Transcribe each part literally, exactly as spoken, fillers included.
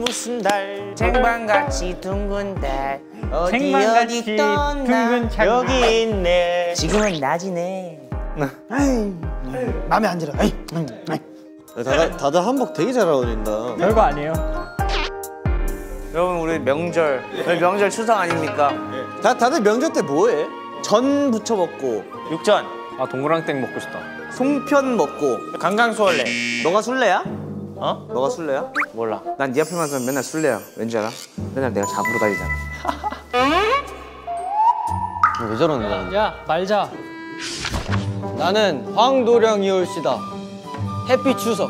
무슨 달 쟁반같이 둥근 달 어디 쟁반같이 어디 떴나 둥근 창 여기 있네. 지금은 낮이네. 마음에 안 들어. 에이, 에이, 에이. 다들, 다들 한복 되게 잘 어울린다. 별거 아니에요. 여러분 우리 명절 우리 명절 추석 아닙니까? 다, 다들 명절 때 뭐해? 전 부쳐 먹고 육전 아 동그랑땡 먹고 싶다. 송편 먹고 강강수월래. 너가 술래야? 어? 너가 술래야? 몰라. 난 네 앞에만 서면 맨날 술래야. 왠지 알아? 맨날 내가 잡으러 다니잖아. 왜 저러는 거야? 야 말자. 나는 황도령이 올시다. 햇빛 추석.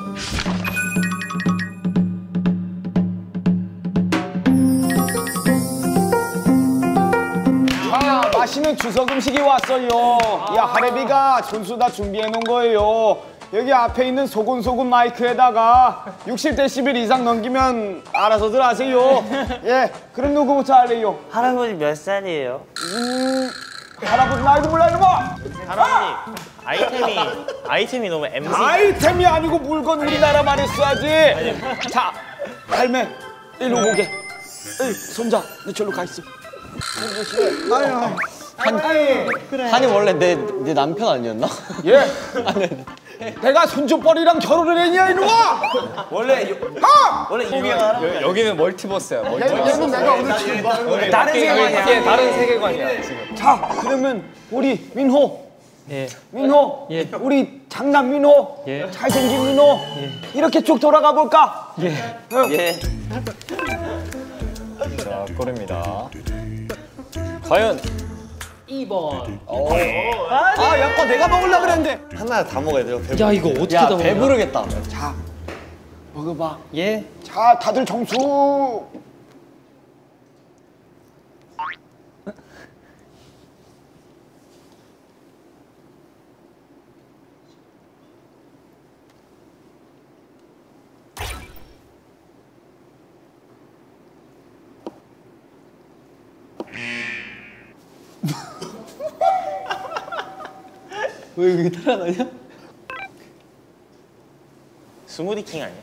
자, 맛있는 추석 음식이 왔어요. 야, 하레비가 전수 다 준비해 놓은 거예요. 여기 앞에 있는 소곤소곤 마이크에다가 육십 데시벨 이상 넘기면 알아서들 하세요. 예, 그럼 누구부터 할래요? 할아버지 몇 살이에요? 음, 할아버지 나이도 몰라 이놈아! 할아버지 아이템이 아이템이 너무 엠씨. 아이템이 아니고 물건 우리나라 말을 써야지. 자, 할매 일로 오게. 에이, 손자, 너 저로 가 있어. 한이 원래 내, 내 남편 아니었나? 예. 내가 손주뻘이랑 결혼을 했냐 이놈아! 원래 아! 원래 이거 여기는 멀티버스야. 멀티버스. 얘는 내가 오늘 지금 다른 세계관이야. 이게 다른 세계관이야 지금. 자, 그러면 우리 민호. 예. 민호. 예. 우리 장남 민호. 예. 잘생긴 민호. 예. 이렇게 쭉 돌아가 볼까? 예. 예. 자 꼬립니다. 과연 이 번. 아, 약간 내가 먹으려고 그랬는데. 하나 다 먹어야 돼요. 배부... 야 이거 어떻게 야, 다 먹냐? 배부르겠다. 자, 먹어봐. 예. 자, 다들 정수. 왜 여기 따라다녀? 스무디킹 아니야?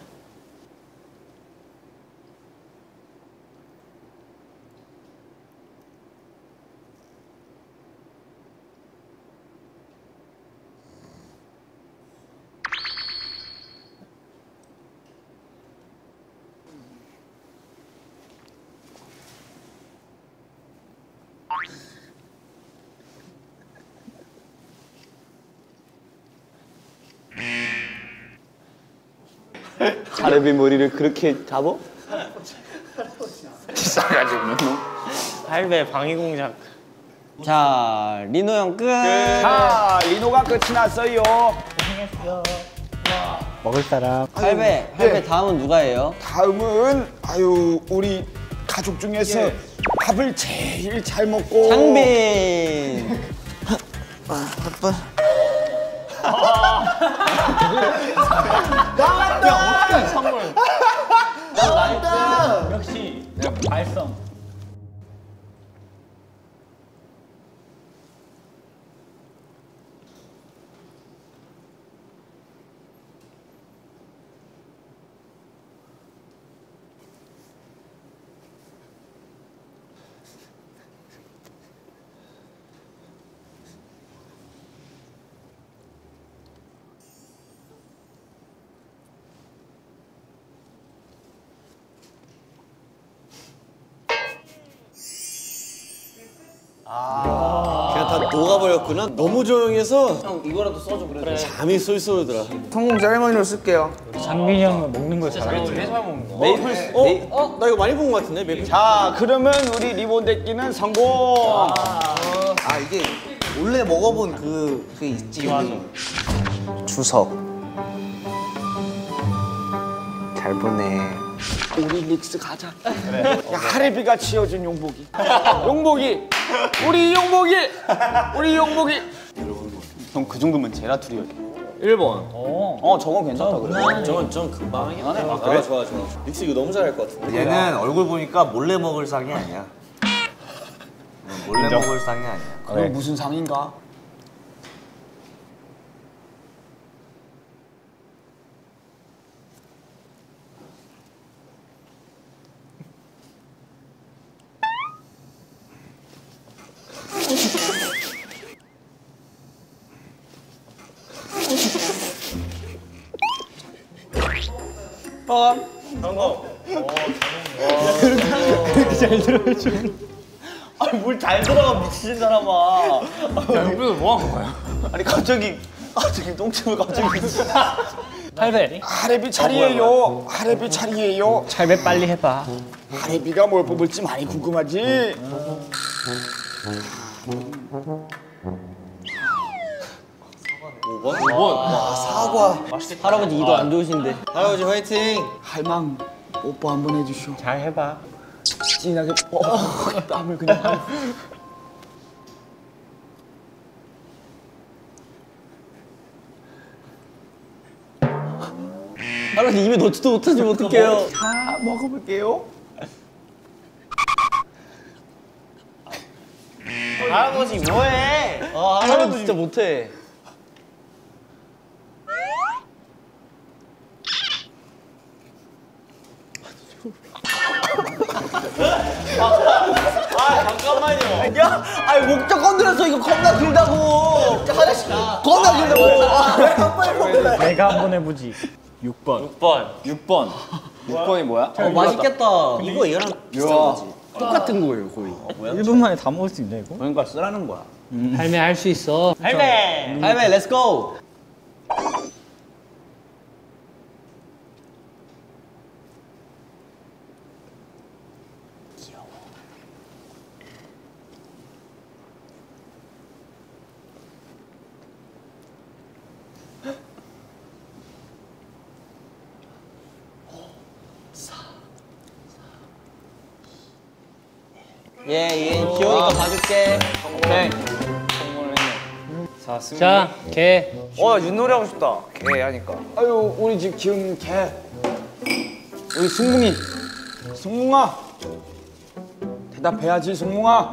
가래비 머리를 그렇게 잡어? 비싸가지고 할배 방위공작. 자, 리노 형 끝. 자, 리노가 끝이 났어요. 먹을 사람. 할배, 할배 예. 다음은 누가 해요? 다음은 아유 우리 가족 중에서 예. 밥을 제일 잘 먹고 장빈. 역시 내가 발성. 그냥 다 녹아버렸구나. 너무 조용해서 형 이거라도 써줘. 그래. 잠이 쏠쏠 오더라. 성공 셀러머니로 쓸게요. 장빈이 형은 먹는 걸 잘하지. 메이플. 어? 메이... 어? 나 이거 많이 본 것 같은데 메이플. 자, 그러면 우리 리본 떼기는 성공. 아 이게 원래 먹어본 그, 그 있지. 추석 잘 보내. 우리 릭스 가자. 야, 하레비가 지어준 용복이. 용복이. 우리 용복이. 우리 용복이. 형 그 정도면 제라툴이야. 일 번. 어 저건 괜찮다 그래. 저건 좀 금방 하긴 하네. 아, 그래? 좋아 좋아. 릭스 이거 너무 잘할 것 같은데. 얘는 얼굴 보니까 몰래 먹을 상이 아니야. 몰래 먹을 상이 아니야. 그럼 무슨 상인가? 물 잘 들어가 미친 사람아. 야, 여기서 뭐 하는 거야? 아니 갑자기 갑자기 똥침을 갑자기. 팔 배. 하레비 차리예요. 하레비 차리예요. 팔 배 빨리 해봐. 하레비가 뭘 뽑을지 많이 궁금하지. 오 번? 오 번. 와, 사과. 할아버지 이도 안 좋으신데. 할아버지 화이팅. 할망 뽀뽀 한번 해주쇼. 잘 해봐. 진하게 어, 땀을 그냥. 할아버지 입에 넣지도 못하시면 어떡해요. 자 먹어볼게요. 할아버지 뭐해? 아 할아버지 진짜 못해. 아 잠깐만요. 야, 아니 목적 건드렸어. 이거 겁나 길다고. 하나씩 겁나 길다고. 아, 빨리 먹을래. 내가 한번 해보지. 육 번. 육 번. 육 번. 육 번이 뭐야? 어, 맛있겠다. 이거 얘랑 비슷한 거지. 똑같은 거예요 거의. 일 분 만에 다 먹을 수 있네 이거. 그러니까 쓰라는 거야. 할매 할 수 있어. 할매. 할매 렛츠 고. 예, 얘 귀여우니까 봐줄게. 오케이. 자, 승리. 자, 개. 어 윷놀이 하고 싶다. 개 하니까. 아유 우리 집 키우는 개. 우리 승뭉이. 승뭉아. 대답해야지 승뭉아.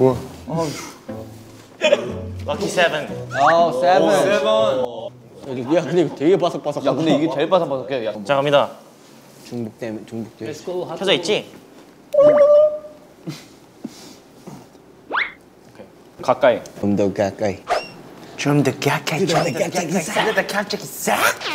럭키 세븐. 아, 세븐. 세번. 여기 야 근데 이거 되게 바삭바삭. 야 근데 이게 제일 바삭바삭해. 야, 자 갑니다. 중복 때문에 중복 때문에. 켜져 있지? 가까이. 좀 더 가까이. 좀 더 가까이. 좀 더 가까이. 좀 더 갑자기 싹.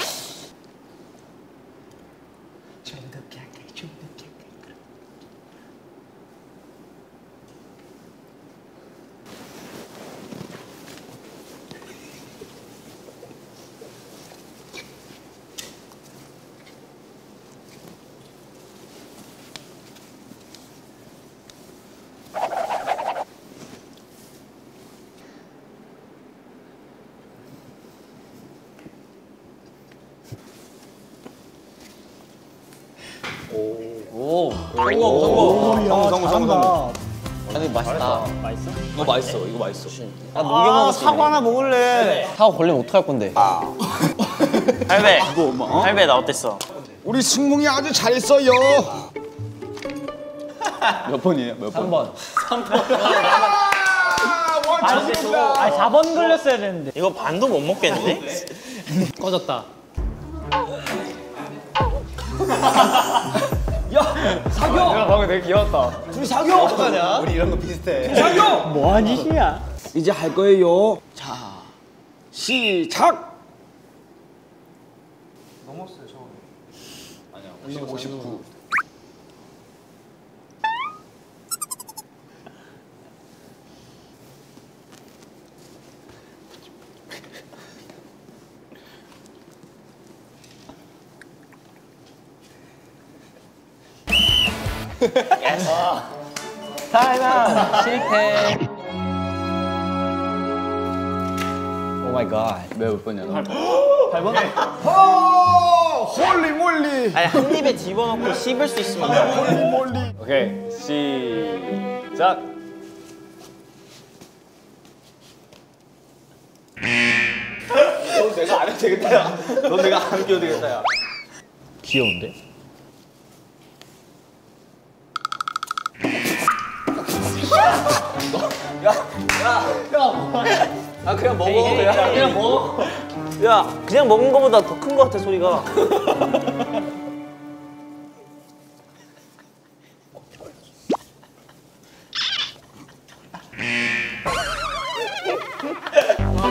오. 성공 성공. 성공 성공 성공. 아니 맛있다. 맛있어? 이거 맛있어. 이거 맛있어. 아 녹여 아 먹었어. 사과 하나 먹을래. 사과 걸리면 어떡할 건데? 할배. 할배 나 어땠어? 우리 승뭉이 아주 잘했어요. 몇 번이에요? 몇 번? 삼 번. 아, 사 번 걸렸어야 되는데. 이거 반도 못 먹겠는데? 꺼졌다. 내가 방금 되게 귀여웠다. 우리 사겨. 어떡하냐? 우리 이런 거 비슷해. 뭐하는 짓이야? 이제 할 거예요. 자 시작. 오십구. 실패. 오 마이 갓. 몇 번이야? 팔 번. 어, 홀리 몰리. 아니 한 입에 집어넣고 씹을 수 있으면 홀리 몰리. 오케이. 시작. 너 내가 안 해도 되겠다. 야. 너 내가 안 해도 되겠다. 야. 귀여운데? 아 그냥 먹어. 그냥 그냥 먹어. 야 그냥 먹은 거보다 더 큰 거 같아 소리가.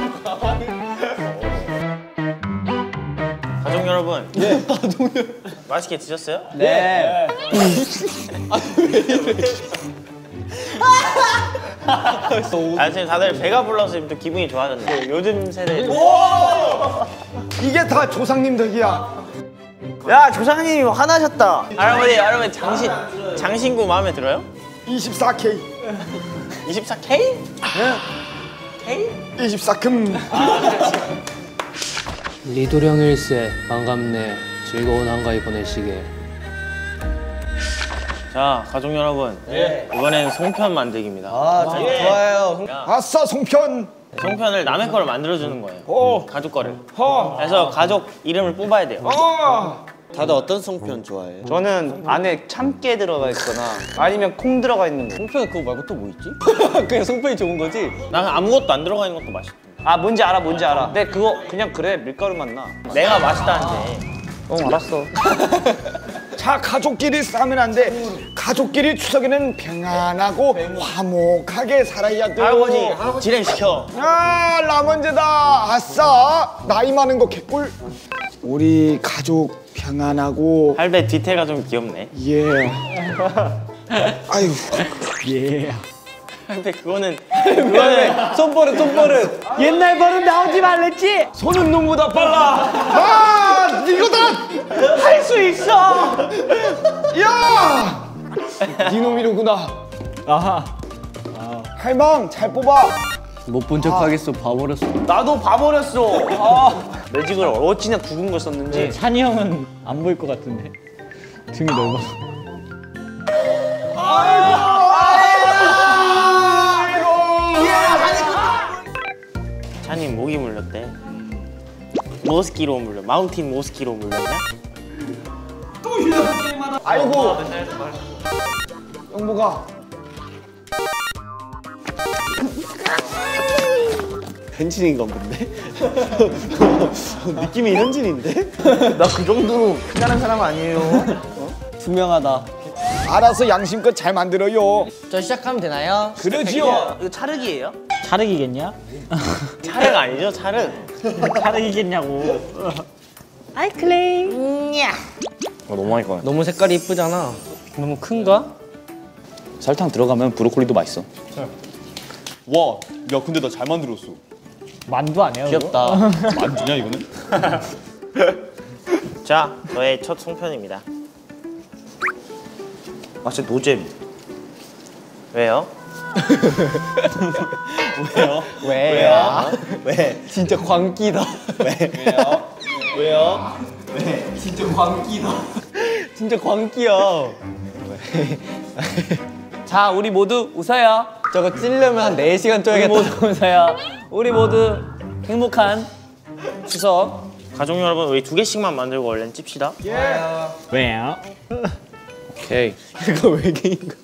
가족 여러분. 예. 맛있게 드셨어요? 네. 아 지금 다들 배가 불러서 지금 또 기분이 좋아졌네. 요즘 세대. 이게 다 조상님 덕이야. 야 조상님이 화나셨다. 할아버지 할아버지 장신 장신구 마음에 들어요? 이십사 케이. 이십사 케이? K? 이십사 금. 리도령 일세 반갑네. 즐거운 한가위 보내시게. 자 가족 여러분, 이번엔 송편 만들기입니다. 아 좋아요. 아싸 송편. 송편을 남의 거를 만들어주는 거예요. 오. 가족 거를. 허. 그래서 가족 이름을 뽑아야 돼요. 어. 다들 어떤 송편 좋아해요? 저는 안에 참깨 들어가 있거나 아니면 콩 들어가 있는 거. 송편 그거 말고 또 뭐 있지? 그냥 송편이 좋은 거지? 난 아무것도 안 들어가 있는 것도 맛있다. 아 뭔지 알아 뭔지 알아. 근데 그거 그냥 그래 밀가루 맛 나. 내가 맛있다는데. 어 알았어. 자 가족끼리 싸우면 안 돼. 가족끼리 추석에는 평안하고 화목하게 살아야 돼. 할아버지 진행시켜. 아 라먼제다. 아싸 나이 많은 거 개꿀. 우리 가족 평안하고 할배 디테일가 좀 귀엽네. 예. 아유 예. 할배 그거는 그거는 손버릇 손버릇. 옛날 버릇 나오지 말랬지? 손은 놈보다 빨라. 아 이거다. 할 수 있어. 야. 네 놈이로구나. 아하. 할망 잘 뽑아. 못 본 척 하겠어. 봐버렸어. 나도 봐버렸어. 아 매직을 어찌나 굵은 걸 썼는지. 찬이 형은 안 보일 것 같은데. 등이 넓어서. 찬이 목이 물렸대. 모스키로 물려. 마운틴 모스키로 물렸냐? 아이고. 영보가. 현진인가 본데? 느낌이 현진인데? 나 그 정도로 피나는 사람 아니에요. 투명하다. 알아서 양심껏 잘 만들어요. 저 시작하면 되나요? 그러지요. 이거 차르기예요? 차르기겠냐? 차르가 아니죠 차르. 차르기겠냐고. 아이 클레임. 어, 너무 많이 꺼내. 너무 색깔이 이쁘잖아. 너무 큰가? 설탕 들어가면 브로콜리도 맛있어. 와, 야 근데 나 잘 만들었어. 만두 아니야? 귀엽다. 만두냐 이거는? 자 저의 첫 송편입니다. 아 진짜 노잼. 왜요? 왜요? 왜요? 왜? 진짜 광기다. 왜? 왜요? 왜요? 왜? 진짜 광기다. 진짜 광기야. 왜? 자, 우리 모두 웃어요. 저거 찌려면 한 네 시간 쪄야겠다. 우리 모두 웃어요. 우리 모두 행복한 추석. 가족 여러분 우리 두 개씩만 만들고 얼른 찝시다. 왜요? 오케이. 그거 외계인가?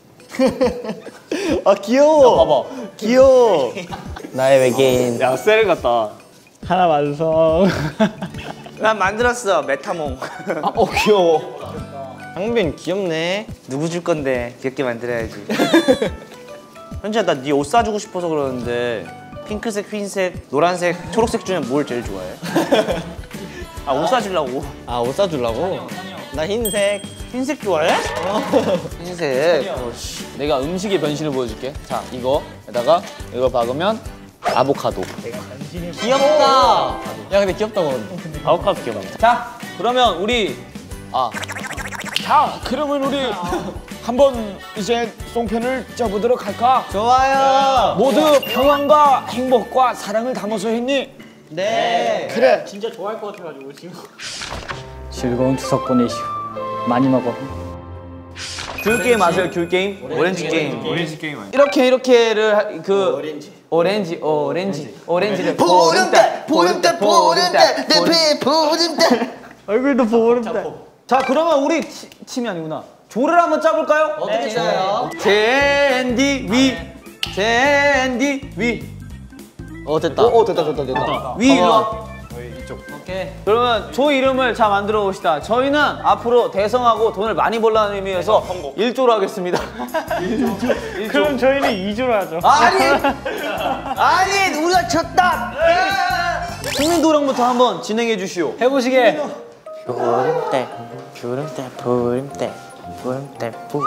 아 귀여워. 봐봐. 귀여워. 나의 외계인. 야 셀 같다. 하나 완성. 난 만들었어 메타몽. 아, 어 귀여워. 상빈 귀엽네. 누구 줄 건데 귀엽게 만들어야지. 현지야 나 네 옷 사주고 싶어서 그러는데 핑크색, 흰색, 노란색, 초록색 중에 뭘 제일 좋아해? 아 옷 사주려고. 아, 옷 사주려고? 나 흰색. 흰색 좋아해? 흰색. 내가 음식의 변신을 보여줄게. 자, 이거에다가 이걸 박으면 아보카도. 귀엽다. 야, 근데 귀엽다 그건. 아보카도 귀엽네. 자, 그러면 우리 아, 자 그러면 우리 한번 이제 송편을 쪄보도록 할까? 좋아요. 모두 평안과 행복과 사랑을 담아서 했니? 네. 그래. 진짜 좋아할 것 같아가지고 지금. 즐거운 추석 보내시오. 많이 먹어. 귤 게임 아세요? 귤 게임? 오렌지 게임. 오렌지 게임 아니야? 이렇게 이렇게를 하- 그 오렌지 오렌지 오렌지 오렌지를 보름달 보름달 보름달 내배 보름달. 얼굴도 보름달. 자, 그러면 우리 치, 침이 아니구나. 조를 한번 짜볼까요? 어떻게 짜요? 젠디 위 젠디 위. 어 됐다. 어, 됐다 됐다 됐다. 위 일로 와. 오케이. 그러면 조 이름을 잘 만들어 봅시다. 저희는 앞으로 대성하고 돈을 많이 벌라는 의미에서 일조로 하겠습니다. 그럼 저희는 이조로 하죠. 아니! 아니! 우리가 졌다! 국민도령부터 한번 진행해 주시오. 해보시게. 보름달 보름달 보름달 보름달 보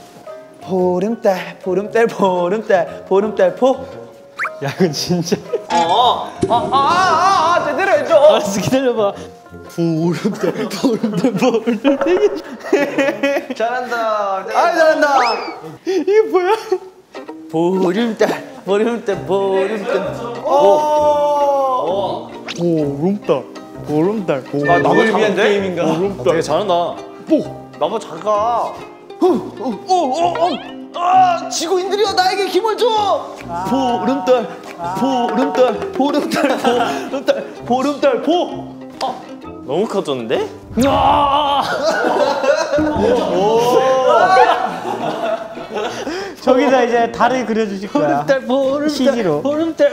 보름달 보름달 보름달 보름달 보. 야 이건 진짜. 아아아아 제대로 해줘. 알았어 기다려봐. 보름달 보름달 보름달. 잘한다. 아 잘한다. 이게 뭐야? 보름달 보름달 보름달. 보름달 보름달 보름달. 아 나무를 위한 게임인가? 되게 잘한다. 너무 작아. 아 지구인들이여 나에게 힘을 줘. 보름달 보름달 보름달 보름달 보름달 보. 너무 커졌는데? 저기다 이제 달을 그려주실 거야. 보름달 보름달 씨지로. 보름달.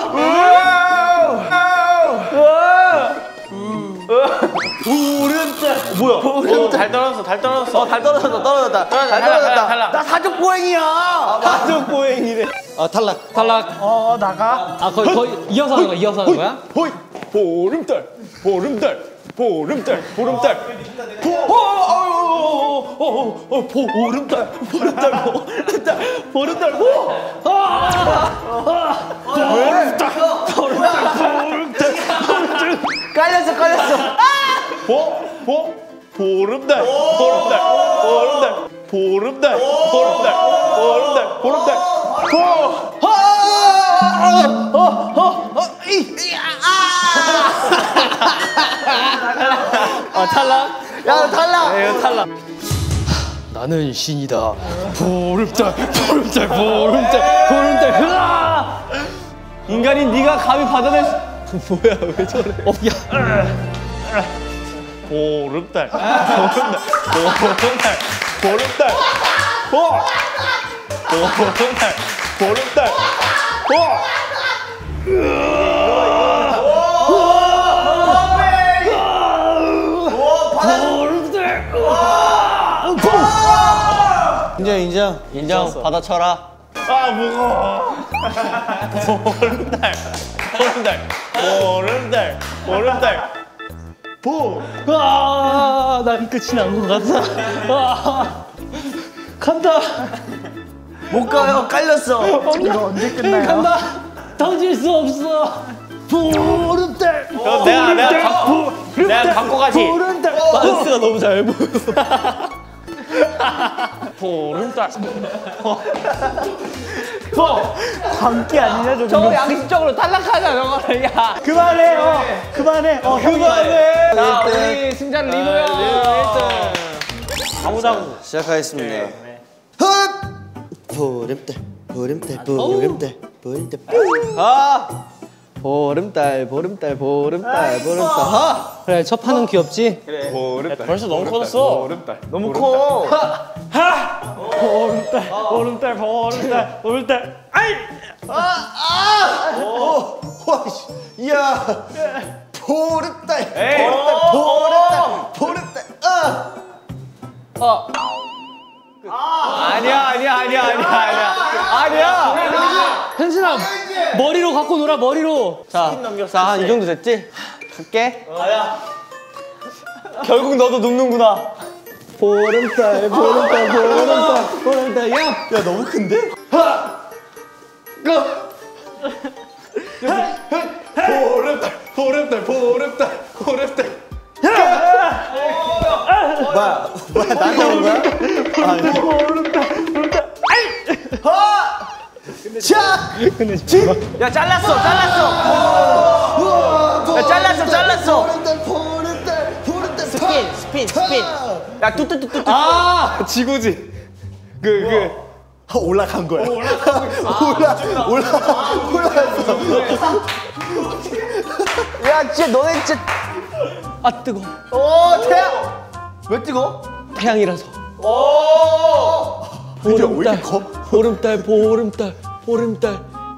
뭐야? 오, 달 떨어졌어, 달 떨어졌어. 어, 달 떨어졌다, 떨어졌다. 달 탈락, 떨어졌다. 탈락. 나 사족 보행이야. 사족 보행이래. 아 탈락. 탈락. 어 나가. 아 거의 거의 이어서 하는 거야. 이어서 하는 거야? 호이 보름달 보름달 보름달 보름달 어, 보름달, 보름달, 보름달, 보름달, 보. 깔렸어, 깔렸어. 보보 보름달 보름달 보름달 보름달 보름달 보름달 보름달 아 탈락. 야, 탈락. 네, 탈락. 나는 신이다. 보름달 보름달 보름달 보름달. 흐아! 인간인 네가 감히 받아낼 수. 뭐야 왜 저래? 어 야. 보름달 보름달 보름달 보름달 보 보름달 보름달 보 인정 인정. 인정, 받아쳐라. 아 무거워. 보름달 보름달 보름달 보름달 보 아, 난 끝이 난 것 같아. 아, 간다. 못 가요, 깔렸어. 이거 언제 끝나요? 간다. 던질 수 없어. 보름달. 어, 내가 내가 갖고 내가 갖고 가지. 보름달. 댄스가 너무 잘 보여. 보름달. 광기 아니냐 저거? 저거 양심적으로 탈락하자, 저거를. 야. 그만해. 어, 그만해. 어, 그만해. 자, 우리 승자는 리노 형. 가보자고. 시작하겠습니다. 헛! 보름달 보름달 보름달 보름달 아. 보름달, 보름달, 보름달, 보름달. 하. 그래 첫 판은 귀엽지? 보름달 벌써 너무 커졌어. 보름달 너무 커. 보름달, 보름달, 보름달, 보름달. 아이. 와씨 이야 보름달 보름달 보름달 보름달 아 아니야, 아니야, 아니야, 아니야, 아니야. 아니야. 현진아, 머리로 갖고 놀아 머리로. 자, 자, 한 이 정도 됐지? 갈게. 결국 너도 눕는구나. 보름달, 보름달, 보름달, 보름달. 야, 야 너무 큰데? 보름달 보름달 보름달 보름달 뭐야 뭐야 나한테 온 거야? 야, 잘랐어, 잘랐어. 야, 잘랐어, 잘랐어. 보름달 보름달 보름달 스핀, 스핀, 스핀. 야, 뚜뚜뚜뚜. 아 지구지 그 그 아, 올라간 거야. 올라 올라 올라갔어. 야, 진짜 너네 진짜. 아 뜨거. 오, 태양. 왜 뜨거? 태양이라서. 이제 왜 이렇게 커? 보름달, 보름달, 보름달.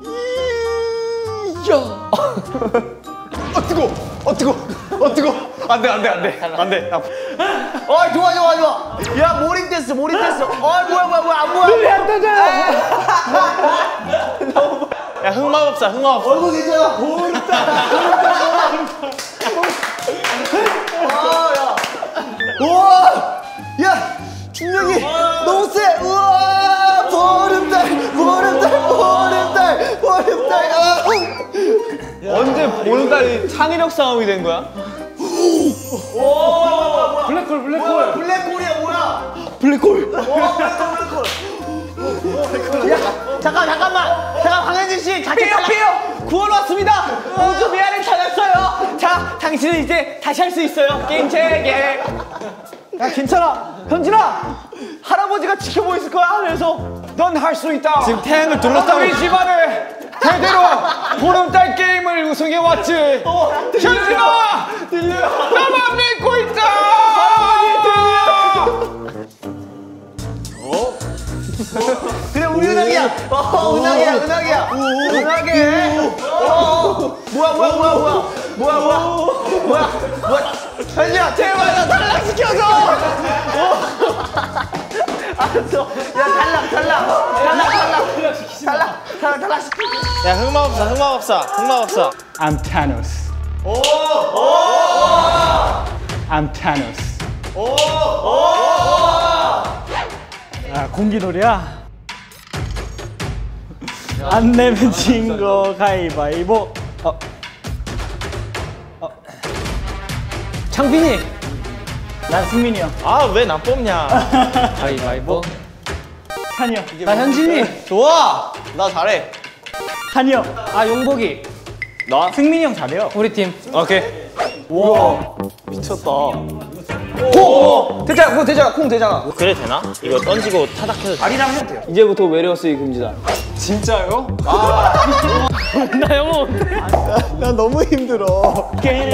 이야. 어 뜨거 어 뜨거 어 뜨거 안돼 안돼 안돼 안돼 어, 좋아, 좋아, 좋아. 야, 몰입됐어, 몰입됐어. 어, 뭐야, 뭐야, 뭐야, 안 보여. 눈이 안 떠져. 야, 흑마법사, 흑마법사. 얼굴 괜찮아. 보름달, 보름달, 보름달. 아, 야. 약간 창의력 싸움이 된 거야? 블랙홀 블랙홀. 블랙홀이야 뭐야? 블랙홀. 잠깐 잠깐만. 잠깐 황현진 씨 자체 탈락. 피요 구원 왔습니다. 우주 미아를 찾았어요. 자 당신은 이제 다시 할 수 있어요. 게임 재개. 야 괜찮아. 현진아. 할아버지가 지켜보고 있을 거야. 그래서 넌 할 수 있다. 지금 태양을 둘러싸고 우리 집안을 대대로 보름달 게임을 우승해 왔지. 현진아, 나만 믿고 있다. 그래 우리 은하기야. 어 은하기야 은하기야. 은하기. 어 뭐야 뭐야 뭐야 뭐야 뭐야 뭐야 뭐야 뭐야. 현진아 제발 나 탈락시켜줘. 알았어. 야 탈락 탈락 탈락 탈락 탈락 탈락 탈락 시켜. 야 흑마법사 흑마법사 흑마법사. I'm Thanos. I'm Thanos. 아 공기놀이야. 안 내면 진 거 가위바위보. 어. 어. 창빈이. 난 승민이 형. 아 왜 나 뽑냐? 가위바위보. 찬이 형. 나 현진이. 좋아. 나 잘해. 한이 형. 아 용복이. 나? 승민이 형 잘해요. 우리 팀. 오케이. 콩 되잖아. 그거 되잖아. 콩 되잖아. 그래 되나? 이거 던지고 타닥해도 돼. 아리랑 해도 돼요. 이제부터 외래어쓰기 금지다. 진짜요? 나 영어 못해. 나 너무 힘들어.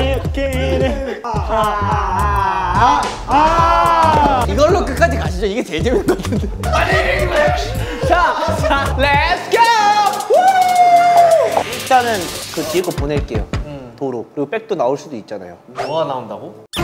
이걸로 끝까지 가시죠. 이게 제일 재밌는 것 같은데. 자, 자, 렛츠 고! 일단은 그 뒤에 거 보낼게요. 도로. 그리고 백도 나올 수도 있잖아요. 뭐가 나온다고?